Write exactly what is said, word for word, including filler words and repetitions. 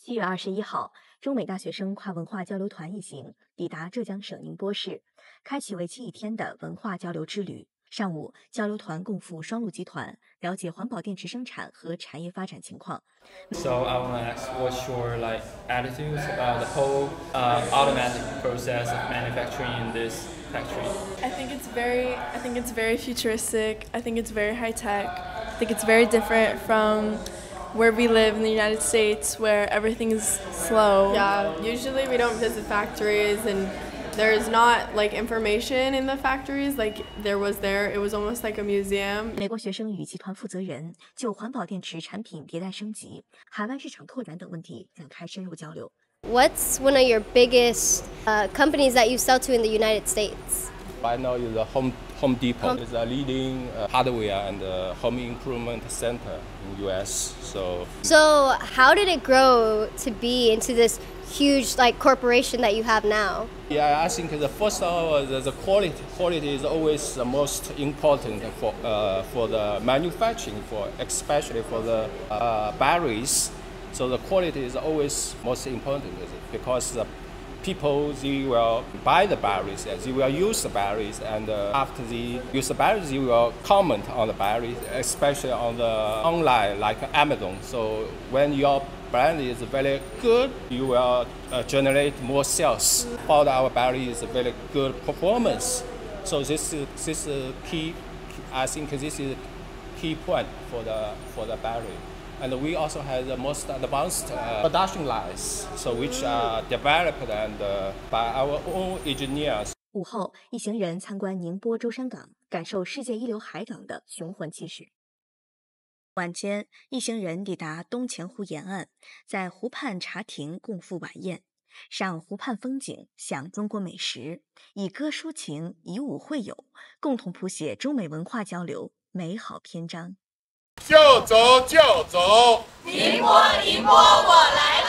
七月二十一号，中美大学生跨文化交流团一行抵达浙江省宁波市，开启为期一天的文化交流之旅。上午，交流团共赴双鹿集团，了解环保电池生产和产业发展情况。 So I want to ask what's your like attitudes about the whole uh, automatic process of manufacturing in this factory? I think it's very, I think it's very futuristic. I think it's very high tech. I think it's very different from where we live in the United States, where everything is slow. Yeah, usually we don't visit factories, and there's not like information in the factories like there was there. It was almost like a museum. 美国学生与集团负责人就环保电池产品迭代升级、海外市场拓展等问题展开深入交流。 What's one of your biggest uh, companies that you sell to in the United States? Right now is the Home Home Depot. Home. It's a leading uh, hardware and uh, home improvement center in U S. So. So how did it grow to be into this huge like corporation that you have now? Yeah, I think the first of all, the, the quality quality is always the most important for uh, for the manufacturing, for especially for the uh, batteries. So the quality is always most important because the people, they will buy the batteries, they will use the batteries, and uh, after they use the batteries, they will comment on the batteries, especially on the online like Amazon. So when your brand is very good, you will uh, generate more sales. For our battery is a very good performance. So this is this is key. I think this is key point for the for the battery. And we also have the most advanced uh, production lines, so which are developed and uh, by our own engineers. 午后，一行人参观宁波舟山港，感受世界一流海港的雄浑气势。晚间，一行人抵达东钱湖沿岸，在湖畔茶亭共赴晚宴，赏湖畔风景，享中国美食，以歌抒情，以舞会友，共同谱写中美文化交流美好篇章。 就走就走， 宁波宁波我来了。